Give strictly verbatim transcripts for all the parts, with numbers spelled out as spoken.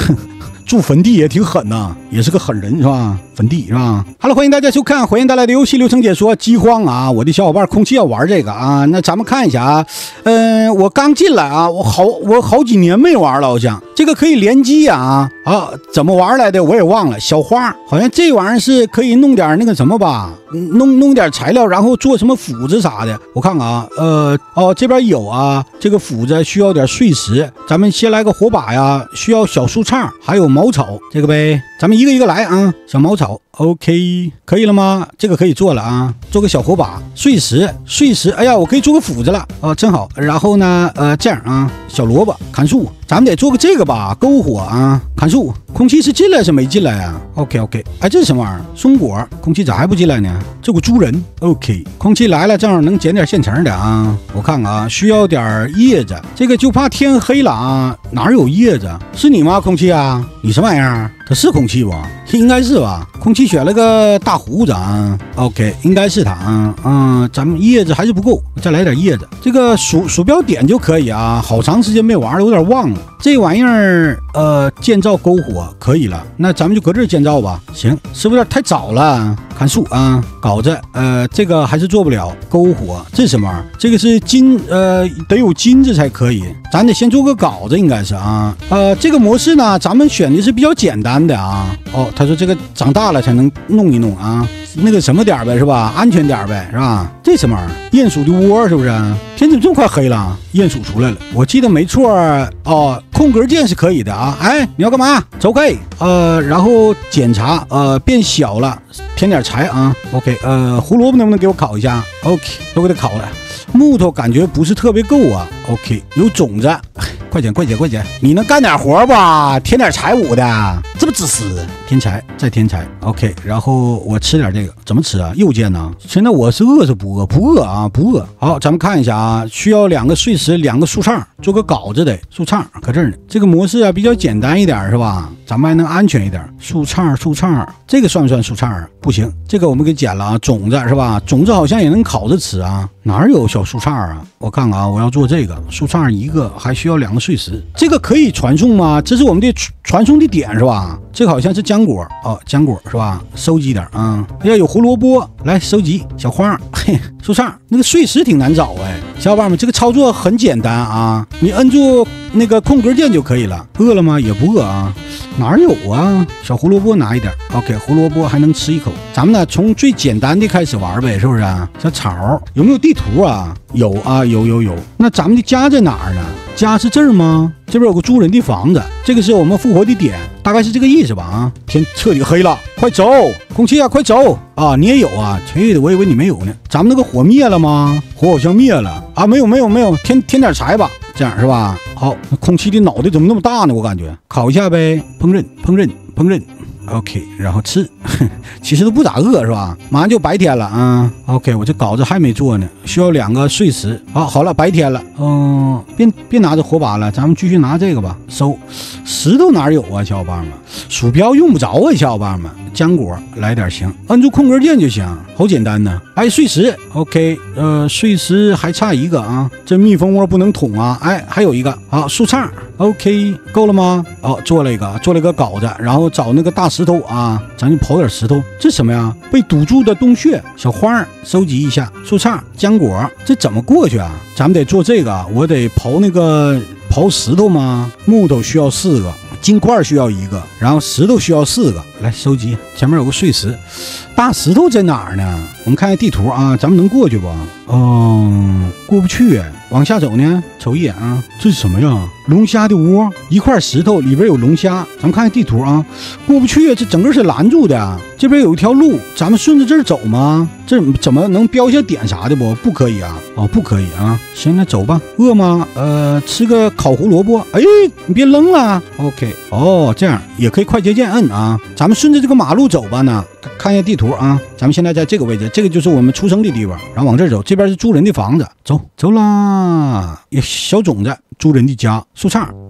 住坟地也挺狠呐，也是个狠人是吧？坟地是吧？好了，欢迎大家收看火焰带来的游戏流程解说。饥荒啊，我的小伙伴空气要玩这个啊，那咱们看一下啊，嗯、呃，我刚进来啊，我好我好几年没玩了，好像这个可以联机啊啊，怎么玩来的我也忘了。小花好像这玩意儿是可以弄点那个什么吧，弄弄点材料，然后做什么斧子啥的。我看看啊，呃哦这边有啊，这个斧子需要点碎石，咱们先来个火把呀，需要小树杈，还有茅草，这个呗，咱们一个一个来啊，小茅草。OK， 可以了吗？这个可以做了啊，做个小火把，碎石，碎石，哎呀，我可以做个斧子了啊，真好。然后呢，呃，这样啊，小萝卜砍树，咱们得做个这个吧，篝火啊，砍树。空气是进来是没进来啊 ？OK OK， 哎，这是什么玩意儿？松果，空气咋还不进来呢？这个猪人 ，OK， 空气来了，正好能捡点现成的啊。我看看啊，需要点叶子，这个就怕天黑了啊，哪有叶子？是你吗？空气啊，你什么玩意儿？它是空气不？应该是吧？空气选了个大胡子啊 ，OK， 应该是它啊，嗯，咱们叶子还是不够，再来点叶子。这个鼠鼠标点就可以啊，好长时间没玩了，有点忘了。这玩意儿，呃，建造篝火可以了，那咱们就搁这儿建造吧。行，是不是有点太早了？砍树啊，镐子，呃，这个还是做不了。篝火，这是什么玩意儿？这个是金，呃，得有金子才可以。咱得先做个镐子，应该是啊。呃，这个模式呢，咱们选的是比较简单的啊。哦，他说这个长大了才能弄一弄啊，那个什么点呗是吧？安全点呗是吧？这什么玩意儿？鼹鼠的窝是不是？天怎么这么快黑了？鼹鼠出来了，我记得没错哦。空格键是可以的啊。哎，你要干嘛？走开。呃，然后检查，呃，变小了，添点柴啊。OK， 呃，胡萝卜能不能给我烤一下 ？OK， 都给它烤了。木头感觉不是特别够啊。OK， 有种子。快点快点快点，你能干点活吧？添点柴舞的，这么自私。添柴，再添柴。OK， 然后我吃点这个，怎么吃啊？右键呢？现在我是饿是不饿？不饿啊，不饿。好，咱们看一下啊，需要两个碎石，两个树杈，做个镐子得。树杈搁这儿呢。这个模式啊比较简单一点是吧？咱们还能安全一点。树杈树杈，这个算不算树杈啊？不行，这个我们给剪了啊。种子是吧？种子好像也能烤着吃啊。哪有小树杈啊？我看看啊，我要做这个树杈一个，还需要两个碎石。这个可以传送吗？这是我们的传送的点是吧？这个好像是浆果哦，浆果是吧？收集点啊。要有胡萝卜，来收集小花。嘿，树杈那个碎石挺难找哎，小伙伴们，这个操作很简单啊，你摁住那个空格键就可以了。饿了吗？也不饿啊。哪儿有啊？小胡萝卜拿一点 ，OK， 胡萝卜还能吃一口。咱们呢从最简单的开始玩呗，是不是啊？小草有没有地图啊？有啊，有有有。那咱们的家在哪儿呢？家是这儿吗？这边有个住人的房子，这个是我们复活的点，大概是这个意思吧？啊，天彻底黑了，快走！空气啊，快走啊！你也有啊？去的，我以为你没有呢。咱们那个火灭了吗？火好像灭了啊！没有没有没有，添添点柴吧，这样是吧？好，那空气的脑袋怎么那么大呢？我感觉烤一下呗，烹饪烹饪烹饪。OK， 然后吃，其实都不咋饿是吧？马上就白天了啊。OK， 我这镐子还没做呢，需要两个碎石。好，好了，白天了。嗯，别别拿着火把了，咱们继续拿这个吧。收石头哪有啊，小伙伴们？鼠标用不着啊，小伙伴们。浆果来点行，按住空格键就行，好简单呢。哎，碎石 ，OK， 呃，碎石还差一个啊，这蜜蜂窝不能捅啊。哎，还有一个，好，树杈 ，OK， 够了吗？哦，做了一个，做了一个镐子，然后找那个大石头啊，咱就刨点石头。这什么呀？被堵住的洞穴，小花收集一下，树杈、浆果，这怎么过去啊？咱们得做这个，我得刨那个刨石头吗？木头需要四个。金块需要一个，然后石头需要四个，来收集。前面有个碎石，大石头在哪儿呢？我们看下地图啊，咱们能过去不？哦，过不去哎。往下走呢，瞅一眼啊，这是什么呀？龙虾的窝，一块石头里边有龙虾。咱们看下地图啊，过不去，这整个是拦住的。这边有一条路，咱们顺着这儿走吗？这怎么能标下点啥的不？不可以啊！哦，不可以啊！行，那走吧。饿吗？呃，吃个烤胡萝卜。哎，你别扔了。OK， 哦，这样也可以快捷键摁啊。咱们顺着这个马路走吧呢。看一下地图啊，咱们现在在这个位置，这个就是我们出生的地方，然后往这儿走，这边是住人的房子，走走啦，小种子，住人的家，树杈，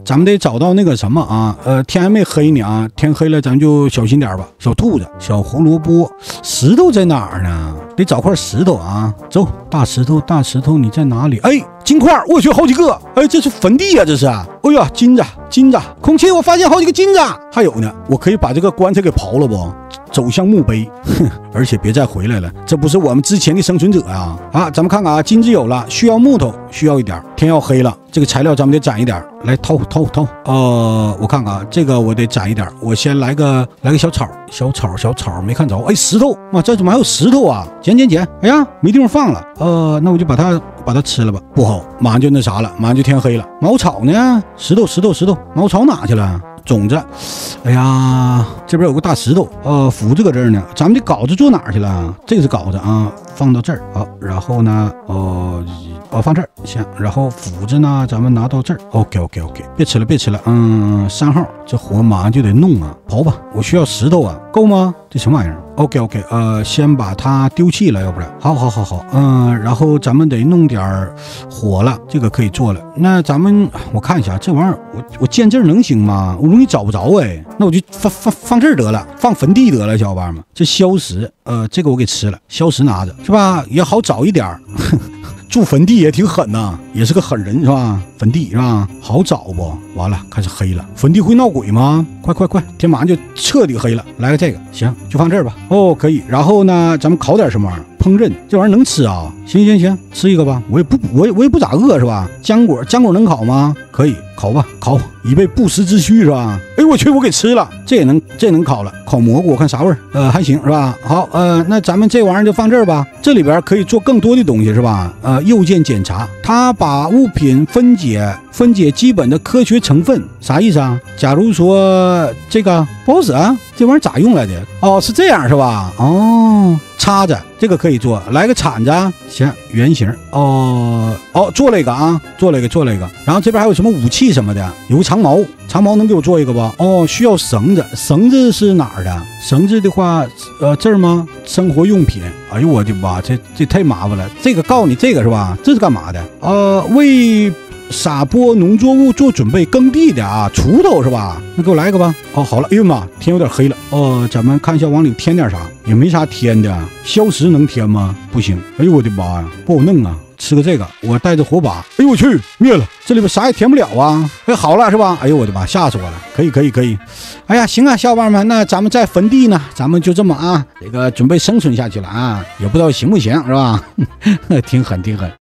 咱们得找到那个什么啊，呃，天还没黑呢啊，天黑了咱就小心点吧。小兔子、小胡萝卜，石头在哪儿呢？得找块石头啊，走，大石头，大石头你在哪里？哎，金块，我去，好几个，哎，这是坟地啊，这是，哎呀，金子，金子，空气，我发现好几个金子，还有呢，我可以把这个棺材给刨了不？走向墓碑，哼，而且别再回来了，这不是我们之前的生存者啊！啊，咱们看看啊，金子有了，需要木头，需要一点，天要黑了，这个材料咱们得攒一点，来掏掏掏。呃，我看看啊，这个我得攒一点，我先来个来个小草，小草小草没看着，哎，石头，哇，这怎么还有石头啊？捡捡捡，哎呀，没地方放了，呃，那我就把它把它吃了吧，不好，马上就那啥了，马上就天黑了。茅草呢？石头石头石头，茅草哪去了？种子，哎呀，这边有个大石头，呃，斧子搁这儿呢，咱们的镐子做哪儿去了？这个是镐子啊，放到这儿，好，然后呢，哦，哦，放这儿行，然后斧子呢，咱们拿到这儿 ，OK OK OK， 别吃了别吃了，嗯，三号，这活马上就得弄啊，刨吧，我需要石头啊，够吗？这什么玩意儿 ？OK OK， 呃，先把它丢弃了，要不然，好好好好，嗯，然后咱们得弄点火了，这个可以做了。那咱们我看一下这玩意儿，我我建这儿能行吗？我容易找不着哎，那我就放放放这儿得了，放坟地得了，小伙伴们。这硝石，呃，这个我给吃了，硝石拿着是吧？也好找一点儿。住坟地也挺狠呐、啊，也是个狠人是吧？坟地是吧？好找不？完了，开始黑了。坟地会闹鬼吗？快快快，天马上就彻底黑了。来个这个，行，就放这儿吧。哦，可以。然后呢，咱们烤点什么玩意儿？烹饪这玩意儿能吃啊？行行行，吃一个吧。我也不，我也我也不咋饿是吧？浆果，浆果能烤吗？可以，烤吧，烤，以备不时之需是吧？哎，我去，我给吃了，这也能，这也能烤了。烤蘑菇，我看啥味儿？呃，还行是吧？好，呃，那咱们这玩意儿就放这儿吧。这里边可以做更多的东西是吧？呃，右键检查，它把物品分解，分解基本的科学成分，啥意思啊？假如说这个不好使啊，这玩意儿咋用来的？哦，是这样是吧？哦。叉子这个可以做，来个铲子，行，圆形哦哦，做了一个啊，做了一个，做了一个。然后这边还有什么武器什么的，有个长矛，长矛能给我做一个吧？哦，需要绳子，绳子是哪儿的？绳子的话，呃，这儿吗？生活用品。哎呦我的妈，这这太麻烦了。这个告诉你这个是吧？这是干嘛的？呃，为撒播农作物做准备，耕地的啊，锄头是吧？那给我来一个吧。哦，好了，哎呦妈，天有点黑了。哦，咱们看一下往里添点啥，也没啥添的。硝石能添吗？不行。哎呦我的妈呀，不好弄啊。吃个这个，我带着火把。哎呦我去，灭了！这里边啥也填不了啊。哎，好了是吧？哎呦我的妈，吓死我了！可以可以可以。哎呀，行啊，小伙伴们，那咱们在坟地呢，咱们就这么啊，这个准备生存下去了啊，也不知道行不行是吧？挺狠挺狠。